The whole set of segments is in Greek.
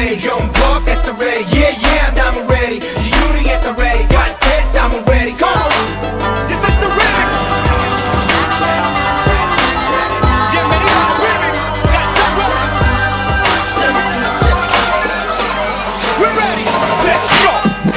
ready, young buck at the ready. Yeah, yeah, I'm ready. Beauty at the ready. Got that, I'm ready. Come on. This is the remix. Bienvenido al remix. Got the remix. Let me see you. We're ready. Let's go.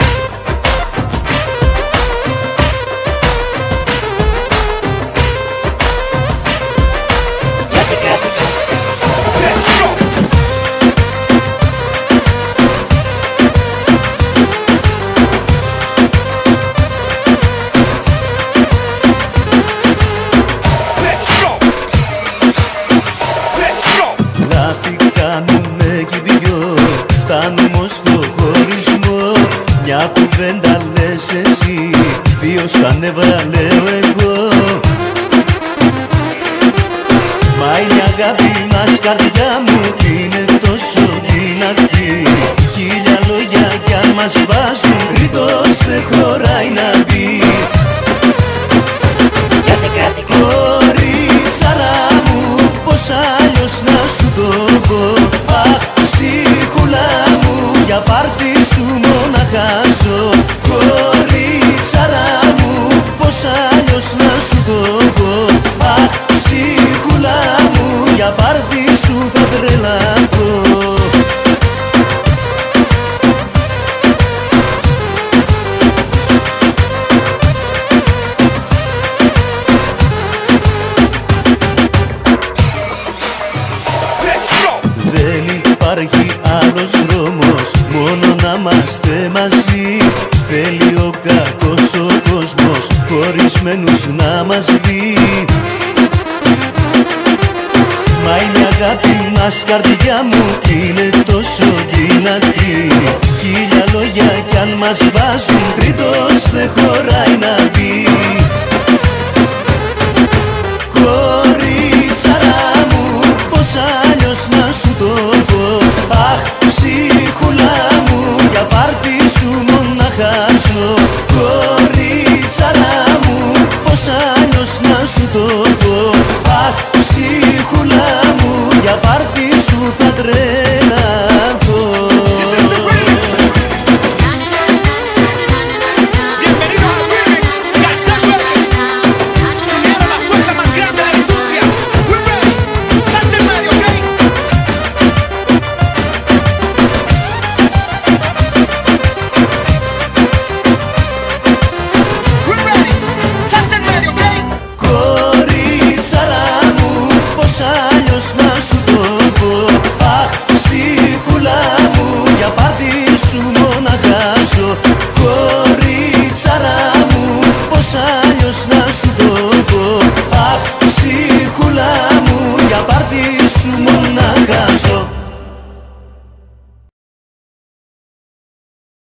Μια κουβέντα λες εσύ, δύο στα νεύρα λέω εγώ. Μα η αγάπη μας καρδιά μου είναι τόσο δυνατή. Χίλια λόγια κι αν μας βάζουν τρίτος δεν χωράει να μπει. Κορίτσαρα μου, πως αλλιώς να σου το πω. Αχ, ψυχούλα μου, για πάρτι σου μονάχα ζω. Κορίτσαρα μου, πως αλλιώς να σου το πω. Αχ, ψυχούλα μου, για πάρτι σου θα τρελαθώ. Υπάρχει άλλος δρόμος, μόνο να είμαστε μαζί. Θέλει ο κακός ο κόσμος, χωρισμένους να μας δει. Μα η αγάπη μας καρδιά μου είναι τόσο δυνατή. Χίλια λόγια κι αν μας βάζουν τρίτος δεν χωράει να μπει.